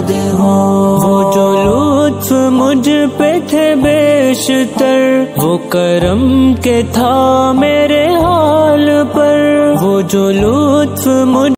याद हो। वो जो लुत्फ मुझ पे थे बेशतर, वो करम के था मेरे हाल पर। वो जो लुत्फ मुझ